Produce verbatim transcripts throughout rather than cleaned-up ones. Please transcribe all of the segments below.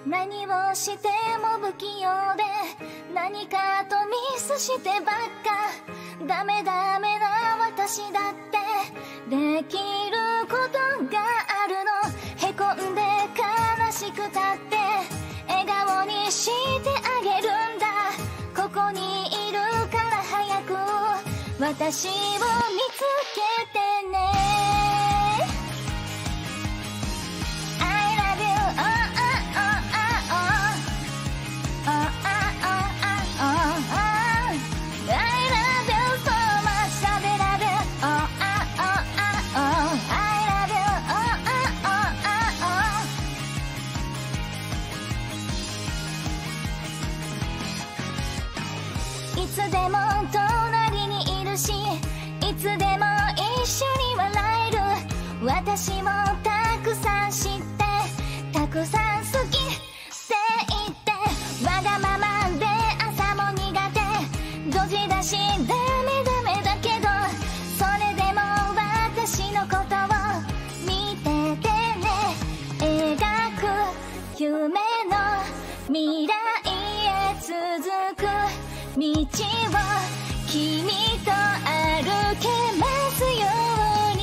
何をしても不器用で何かとミスしてばっか。ダメダメな私だってできることがあるの。へこんで悲しくたって笑顔にしてあげるんだ。ここにいるから早く私を見つけてね。いつでも隣にいるしいつでも一緒に笑える。私もたくさん知ってたくさん好きって言ってわがままで朝も苦手ドジだしダメダメだけどそれでも私のことを見ててね。描く夢の未来へ続く道を君と歩けますように。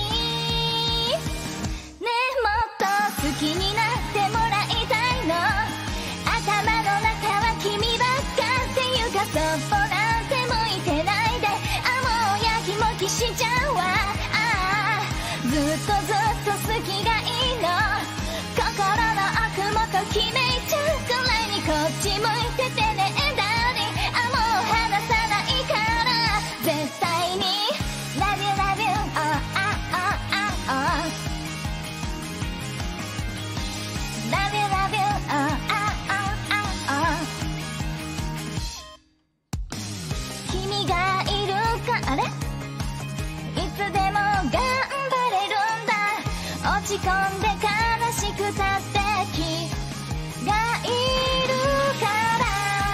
ねえもっと好きになってもらいたいの。頭の中は君ばっかっていうかそっぽなんて向いてないで。あもうやきもきしちゃうわ。ああずっとずっと好きがいいの。心の奥もと決めちゃうくらいにこっち向いててね。絶対に Love you love you oh ah oh ah oh Love you love you oh ah oh ah oh 君がいるかあれいつでも頑張れるんだ。落ち込んで悲しくたって君がいるから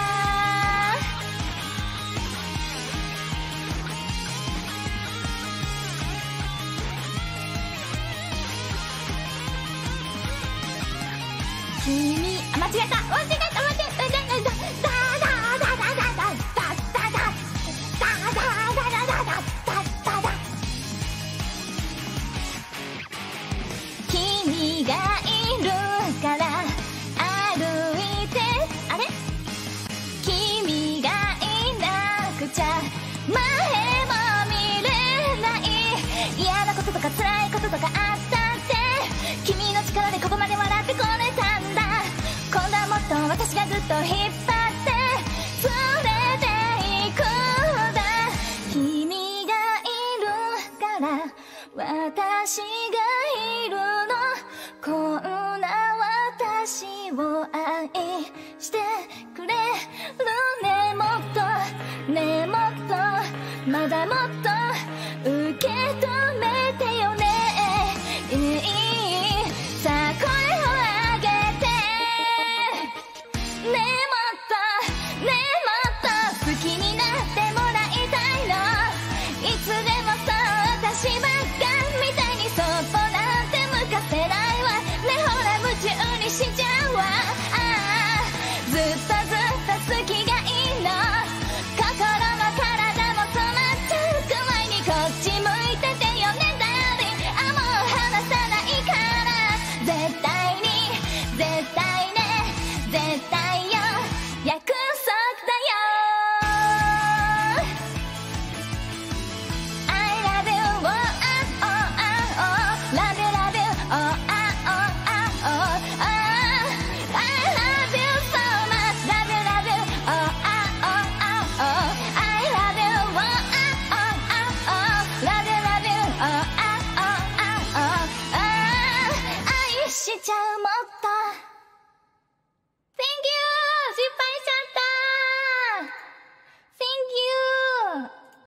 君あ間違えた間違えた間違えたダダダダダダダダダダダダダダダダダ君がいるから歩いてあれ君がいなくちゃ前も見れない。嫌なこととか辛いこととかあったって君の力でここまで笑ってこれた。私がずっと引っ張って連れて行くんだ。君がいるから私がいるの。こんな私を愛してくれるね。もっとねもっとまだもっと受け止めてよね。いいさあ声を上げてねえもっとねえもっと好きになってもらいたいの。いつでもそう私ばっかみたいにそっぽなんて向かせないわ。ねほら夢中にしちゃうわ。ああずっとずっと好きがいいの。心も体も染まっちゃうくらいにこっち向いててよねダーリン。あもう離さないから絶対に絶対ね絶対約束だよ。 I love you oh ah oh ah oh Love you love you oh ah oh ah oh I love you so much Love you love you oh ah oh ah oh I love you oh ah oh ah oh Love you love you oh ah oh ah oh 愛しちゃうもっと